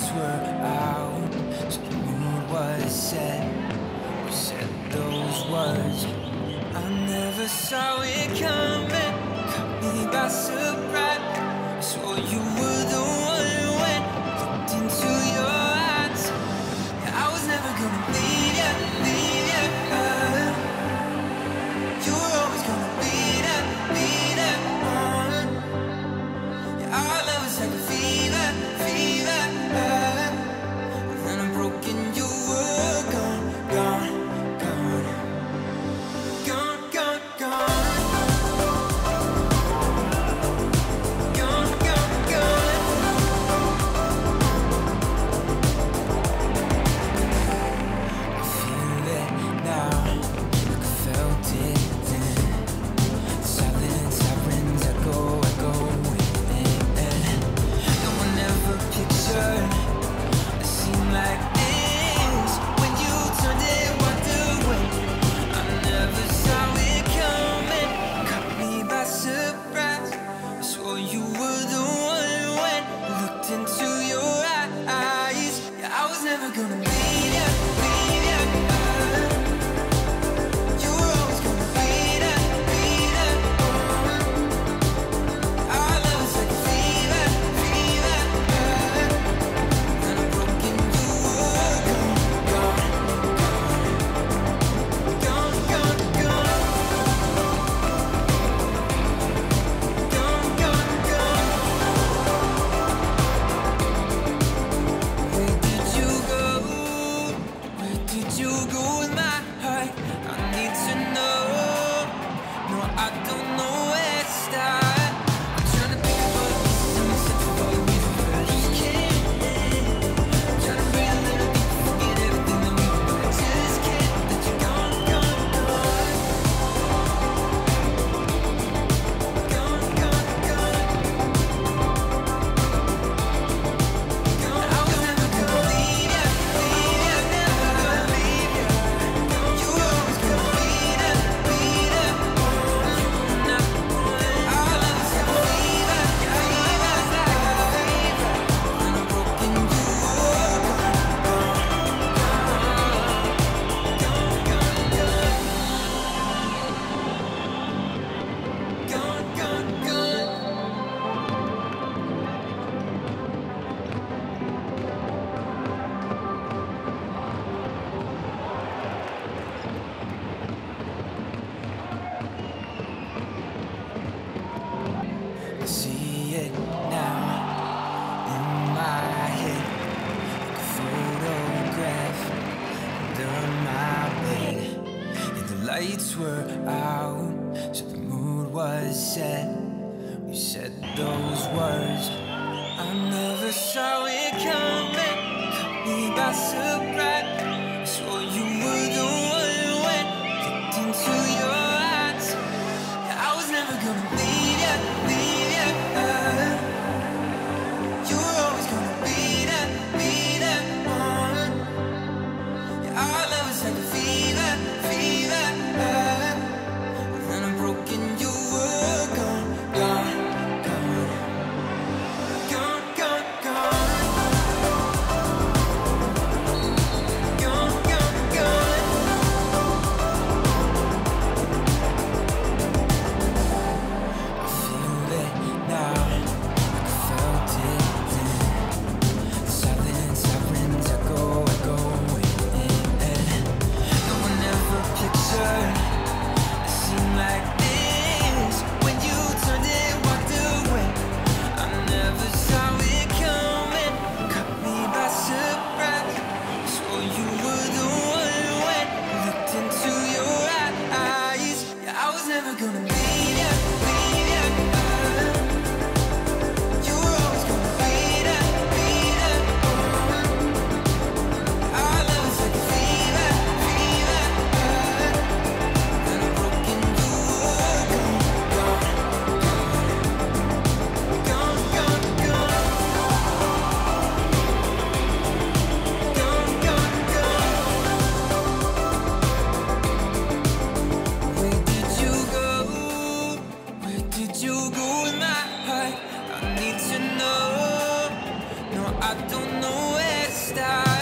lights were out, so the mood was set. We said those words, I never saw it coming. Caught me by surprise. I swore you were the one when I looked into your eyes. I was never gonna leave you, leave you. You were always gonna be there, be there. Yeah, our love was like a fever, fever. Then I'm broken, you were gone, gone, gone, gone, gone, gone. Gone, gone, gone. I feel it now, like I felt it then. Silent sirens echo, echoing. No one ever pictured a scene like this. When you turned and walked away, I never saw it coming. Caught me by surprise. I swore you were the one when I looked into your eyes. Yeah, I was never gonna leave you, leave you. You were always gonna be there, be there. Our love is like a fever, fever. Then I'm broken, you were gone, gone, gone, gone, gone, gone, gone, gone, gone. Where did you go? Where did you go with my heart? I need to know. No, I don't know where to start. I'm trying to pick up all the pieces and myself before we but I just can't. I'm trying to breathe a little deep, forget everything that we were, but I just can't let you gone, gone, gone. Gone, gone, gone. I was never gonna leave you, leave you, never gonna leave you. You were always gonna be there, be there. Our love is like a fever, fever, fever. When I'm broken, you were gone, gone, gone, gone, gone, gone. I see it now in my head, like a photograph under my bed. And the lights were out, so the mood was set. We said those words, I never saw it coming. Caught me by surprise. I swore you were the one when I looked into your eyes. Yeah, I was never gonna leave you, leave you. You were always gonna be there, be there. Yeah, our love is like a fever, fever. Then I'm broken, you were gone, gone, gone, gone, gone, gone. I don't know where to start.